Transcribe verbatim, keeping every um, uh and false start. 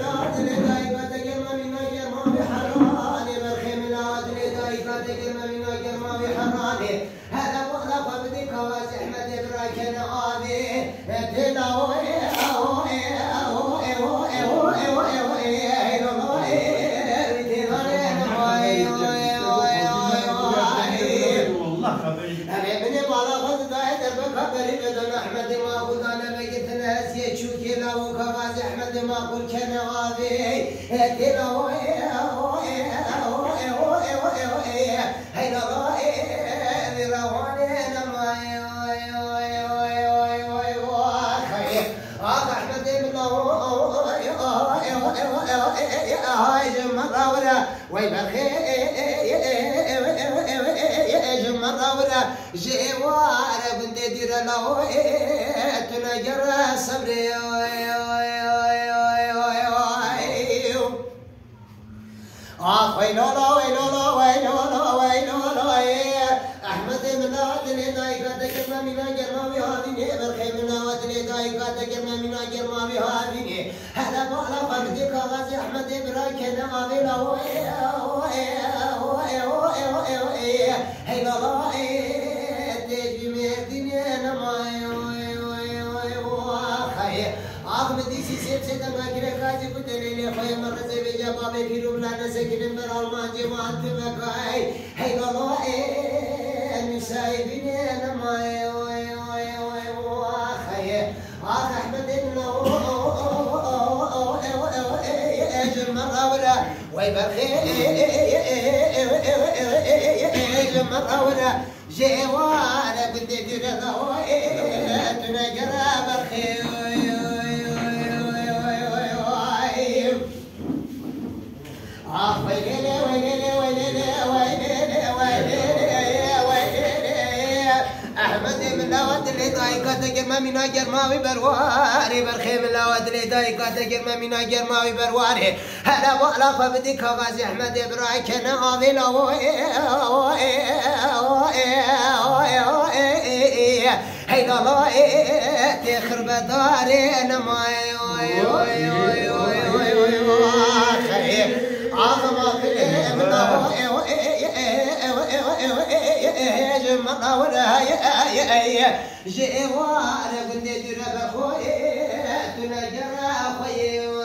جوار بنت دير له تنجر صبري آه ويلولا ويلولا ويلولا ويلولا أحمد من أدنى دايقة تكرم من أجرم بهذه برخي من أدنى دايقة تكرم من أجرم بهذه هذا بالا فردك غازي أحمد براكي نغابي له هي لا تجي مدينة نماي خير أحمد ديسي سيد سيد ما كنا كاتي بدليل خير مرة زي بجابا بكيرو بلا نسكين مرة الماجي ما تبكاي هي لا نساي بني نماي خير أحمد إنه مرة ولا ويبخي مرة ولا جوار بدي ترى تنجرى برخي آه ويلي ويلي ويلي ويلي ويلي أحمد من لواد اللي دايقة تجرم من أجر ما برواري برخي من لواد اللي دايقة تجرم من أجر ما برواري هلا بولا فبدك غازي أحمد براك نغاضي لو هي لا تخرب داري نماي عظمة في منه جمع ولا جوار بندي درب خوي تنجر خوي